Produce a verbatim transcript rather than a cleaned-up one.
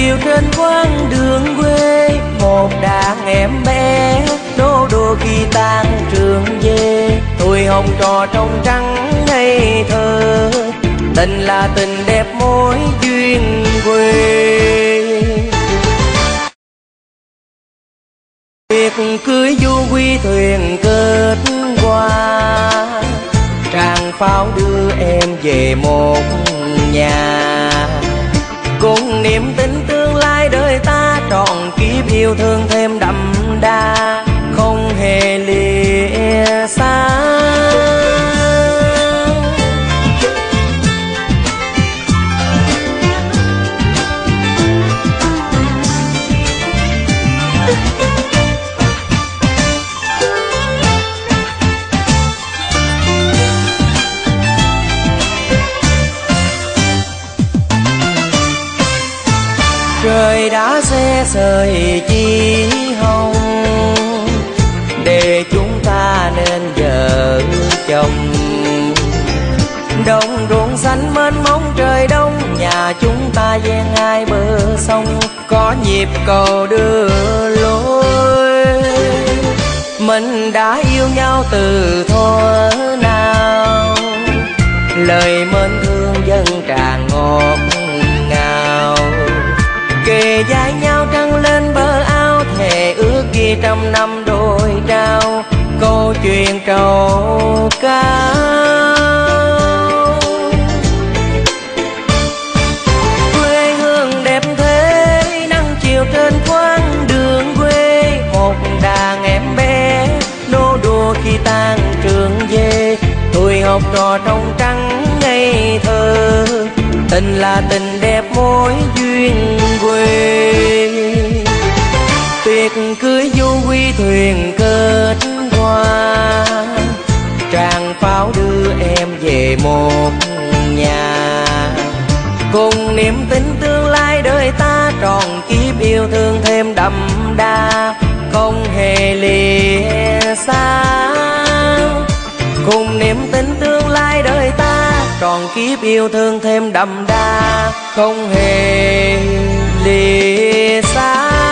chiều trên quãng đường quê, một đàn em bé nô đùa khi tan trường về. Tuổi hồng trò trong trắng ngây thơ, tình là tình đẹp mối duyên quê. Tiệc cưới du quy thuyền kết qua, tràng pháo đưa em về một nhà. Cùng niềm tin tương lai đời ta, trọn kiếp yêu thương thêm đậm đà, không hề lìa xa. Trời đã xe sời chi hồng, để chúng ta nên vợ chồng. Đồng ruộng xanh mênh mông trời đông, nhà chúng ta ven hai bờ sông, có nhịp cầu đưa lối. Mình đã yêu nhau từ thuở nào, lời mến thương dân tràn ngọt ngào. Kề vai nhau trăng lên bờ ao, thề ước ghi trăm năm đôi trao, câu chuyện trầu cao. Quê hương đẹp thế nắng chiều trên quãng đường quê, một đàn em bé nô đùa khi tan trường về. Tuổi học trò trong trắng ngây thơ, tình là tình đẹp mối duyên quê. Tiệc cưới du quy thuyền kết qua, tràng pháo đưa em về một nhà. Cùng niềm tin tương lai đời ta, trọn kiếp yêu thương thêm đậm đà, không hề lìa xa. Cùng niềm tin tương lai đời ta, trọn kiếp yêu thương thêm đậm đà, không hề lìa xa.